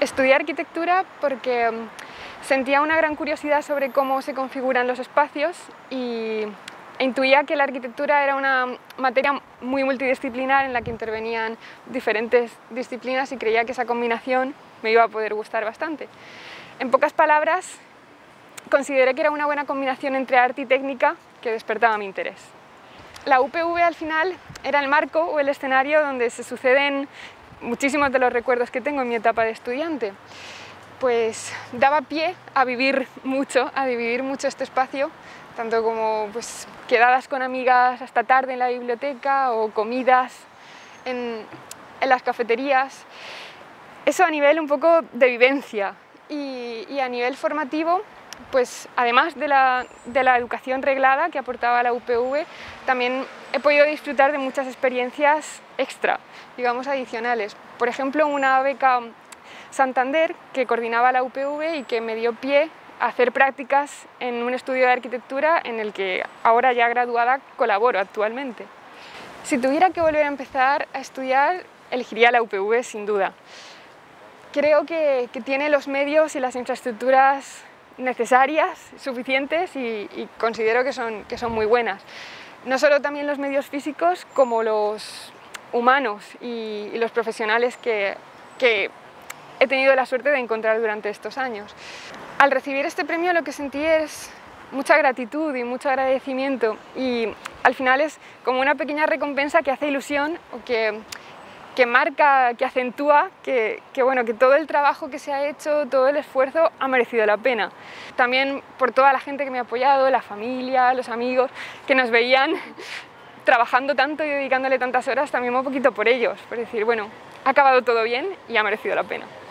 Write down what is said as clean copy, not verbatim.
Estudié arquitectura porque sentía una gran curiosidad sobre cómo se configuran los espacios e intuía que la arquitectura era una materia muy multidisciplinar en la que intervenían diferentes disciplinas y creía que esa combinación me iba a poder gustar bastante. En pocas palabras, consideré que era una buena combinación entre arte y técnica que despertaba mi interés. La UPV al final era el marco o el escenario donde se suceden muchísimos de los recuerdos que tengo en mi etapa de estudiante. Pues daba pie a vivir mucho este espacio, tanto como quedadas con amigas hasta tarde en la biblioteca o comidas en las cafeterías. Eso a nivel un poco de vivencia y a nivel formativo, pues además de la educación reglada que aportaba la UPV, también he podido disfrutar de muchas experiencias extra, digamos adicionales. Por ejemplo, una beca Santander que coordinaba la UPV y que me dio pie a hacer prácticas en un estudio de arquitectura en el que ahora ya graduada colaboro actualmente. Si tuviera que volver a empezar a estudiar, elegiría la UPV sin duda. Creo que tiene los medios y las infraestructuras necesarias, suficientes y considero que son muy buenas. No solo también los medios físicos, como los humanos y los profesionales que he tenido la suerte de encontrar durante estos años. Al recibir este premio lo que sentí es mucha gratitud y mucho agradecimiento y al final es como una pequeña recompensa que hace ilusión o que marca, que acentúa que todo el trabajo que se ha hecho, todo el esfuerzo ha merecido la pena. También por toda la gente que me ha apoyado, la familia, los amigos, que nos veían trabajando tanto y dedicándole tantas horas, también un poquito por ellos, por decir, bueno, ha acabado todo bien y ha merecido la pena.